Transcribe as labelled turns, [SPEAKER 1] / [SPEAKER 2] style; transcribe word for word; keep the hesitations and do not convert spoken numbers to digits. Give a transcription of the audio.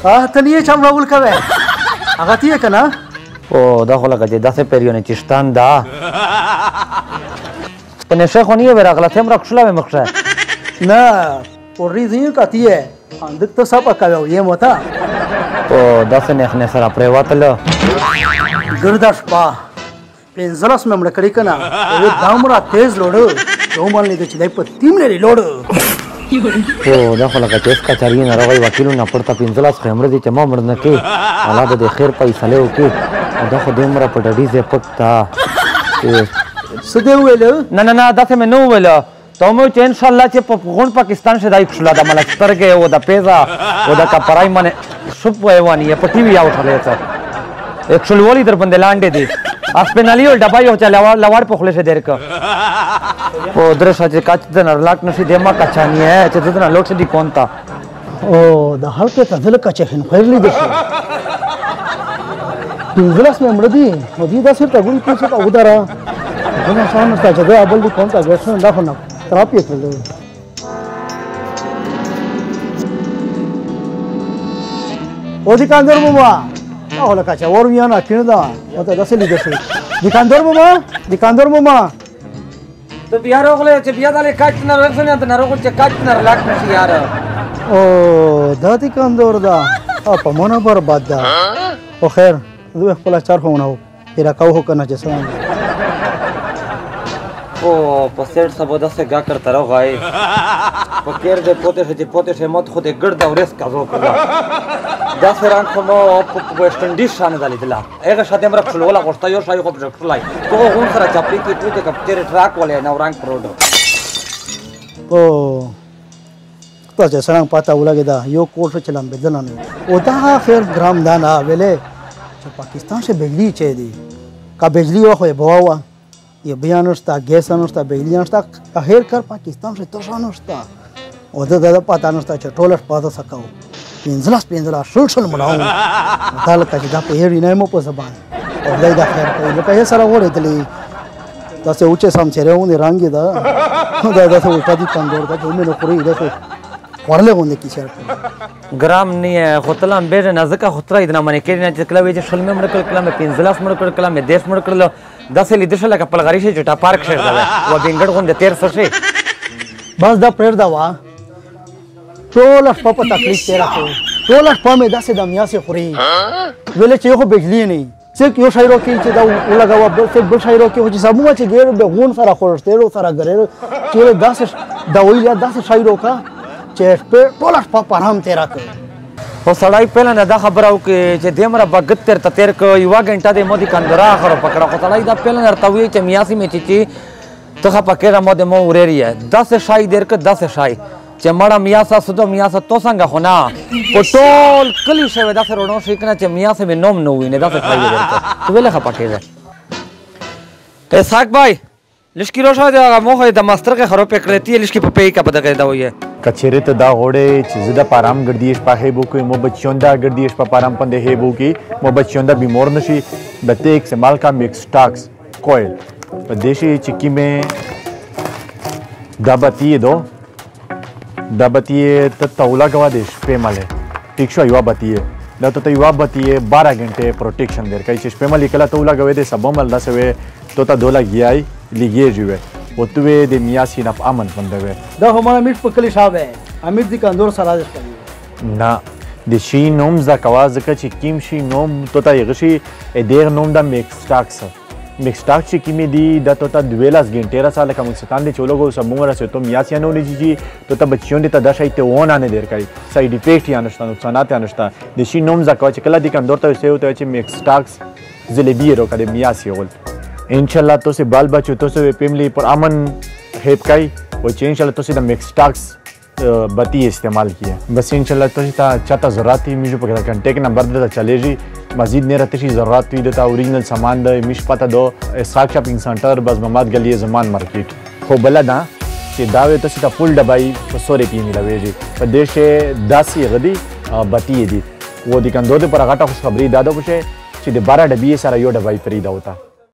[SPEAKER 1] اه ته نه چم راول کوي هغه تی کنه
[SPEAKER 2] او دا خو لکه چې داسې پیریونه چشتان دا په نشه خو نه یې راغله ته هم راکښله مې مخشه
[SPEAKER 1] نه پوری دی کتیه اندک ته صاحب کوي یې موتا
[SPEAKER 2] او داسې نه نه سره پریواتله
[SPEAKER 1] ګردا شپه پنځلس مې مړ کړی کنه او دامره تیز لوړ یو مال نه چې دای په تیم لري لوړ
[SPEAKER 2] او دا خو لکه چې اسکا چاري نه راغی وکیلو نه پړته پنځلس خمر دي چې ما مړ نه کې الله دې خیر پیسې وکي او دا خو دې مړه په ډډي زه پکتا
[SPEAKER 1] څه دی ویل
[SPEAKER 2] نه نه نه داسې مې نو ویل ته مو چې ان شاء الله چې په غون پاکستان شه دای خلا د ملکستر کې او د پیزا او د کپرای منه شپ وایوانی په ټي وی اوټلې ته اکچوال ولی در باندې لاندې دي اسپنالی او ډبای او چلا لوړ په خله شه درک او درشه چې کاچ د نرلاک نشي دما کچانی ہے چې دنا لوټ دي کون تا
[SPEAKER 1] او د هلکه تدل کچ هن خیر لیدل پنځلس مې مړ دي او دې داسې ته ګول کې څه او درا دغه شان ته چې دا بل دي کون تا ګرځن دا خو نه تراپی کړل او دي کاندر بابا او لکه چې ور میانه کیندا او ته داسې لیدل شي دي کاندر بابا دي کاندر بابا
[SPEAKER 2] ته بیا راغله چې بیا دلې کاټ نه ورسنه ته نه راغله چې کاټ نه لاک نشي یار
[SPEAKER 1] او دا دي کاندور دا په مونږ برباد ده او خیر دوی خپل چار خونه پیرا کاو هو کنه چې سلام
[SPEAKER 2] او په سیټ سبا داسې گا کرتا رہو غای پکیر دې پوتے سے پوتے سے مت خود ګرد او ریس کازو کړه دا سران خو نو په ویسټ انډیز شانه دلی دلا هغه شاته امر خپل ولا غوښتا یو شای خو پروجیکټ لای تو غون سره چاپی کی تو ته کپټر ټراک ولې نو رنگ پروډ
[SPEAKER 1] او ته چې سلام پاتا ولګی دا یو کوټ چلم بدل نه او دا خیر ګرام دانا ویلې چې پاکستان سے بجلی چي دي کا بجلی خو بوا ये बयान नसता गैस नसता बिजली नसता हेर कर पाकिस्तान से तोषा नसता ओदा दादा पता नसता चटोलस पाता सकाओ पिंजलास पिंजला शुल शुल मनाओ दाल का जिदा पे हेरी नहीं मो पसबान और दाई दा खैर कोई लोग ये सारा ओरे तली दासे ऊंचे समचेरे उन्हें रंगी दा दादा से उल्टा दी कंदोर दा जो में नौकरी इधर से ورله غونډه کی شرط
[SPEAKER 2] ګرام نه خطلم به نزدکه خطره اذن منه کې نه چې کله وی چې شلمه مړ کړ کله مې پنځلاس مړ کړ کله مې دیش مړ کړل داسې لیدل شل کپل غری شي چټا پارک شه دا و بنګړ غونډه تیر سره
[SPEAKER 1] بس دا پرېر دا وا ټول په په تکلیف تیرا کو ټول په مې داسې د میا سي خوري ویل چې خو بجلی نه څوک یو شایرو کې چې دا ولګاو بل څه بل شایرو کې چې سمو چې ګیر به غون سره خورشتهرو سره غره چې داسې دا ویل داسې شایرو کا چې په ټول په پرام تیرا کو
[SPEAKER 2] او سړی پهله نه دا خبره وکړي چې دمره بغت تر تیر کو یو غنټه د مودي کندرا اخر پکړه خو سړی دا پهله نه توي چې میاسي می چې ته پکړه مو د مو ورېری داسې شای دیر ک داسې شای چې مړه میاسا سودو میاسا تو څنګه خو نه په ټول کلی شوی داسې رونو شي کنه چې میاسه می نوم نو ویني داسې شای دیر ک ته ویله خپکې ته ساک بھائی لشکی روشا دا موخه د ماستر کې خراب پکړتی لشکی په پی کا پد کې دا وایي
[SPEAKER 3] کچېره ته دا غوړې چې زه د پارام ګردیش په هیبو کې مو بچوندا ګردیش په پارام پندې هیبو کې مو بچوندا بیمار نشي بته استعمال کا میکس ټاکس کویل په دیشي چکی میں دابتی دو دابتی ته تولا غوا دیش په مالې ټیک شو یو باتی دا ته یو باتی بارہ घंटे प्रोटेक्शन देर کای چې په مالې کلا تولا غوې دې سبو مل داسوي تو تا دولا گیای لیګي جوه او تو د میاسي نه امن بندوي
[SPEAKER 1] دا هماره میټ په کلی شابه امید دي کندور سره راځي
[SPEAKER 3] نه د شي نوم ز کواز چې کیم شي نوم تو تا یغشي ډیر نوم د میکس ټاکس میکس ټاکس چې کیمې دی د تو تا دویلاس غنټه را سال کوم ستان دي چولګو سمون را تو میاسي نه ونی جی تو تا بچیون دي ته د شي ته ونه نه دیر کوي ساید افیکټ یا نشته نقصانات یا نشته د شي نوم ز کوا چې کله دي کندور ته سیو ته چې میکس ټاکس زلبی رو کده میاسي ول انشاءاللہ تو سے بال بچو تو سے فیملی پر امن ہیپ کائی اور انشاءاللہ تو سے دا میکس ٹاکس بتی استعمال کیا بس انشاءاللہ تو سے تا چاہتا ضرورت ہی میجو پکتا کنٹیک نمبر دیتا چلے جی مزید نیرہ تشی ضرورت ہوئی دیتا اوریجنل سامان دا میش پتا دو اسحاق شاپنگ سنٹر بس محمد گلی زمان مارکیٹ خو بلا دا چې داوی تو سے تا فل ڈبائی سوری پی ملوی جی پر دیش داسی غدی بتی دی وہ دی کندو دے پر غاٹا خوش خبری دادو پوشے چې د بارہ ډبی سره یو ډبای فریدا ہوتا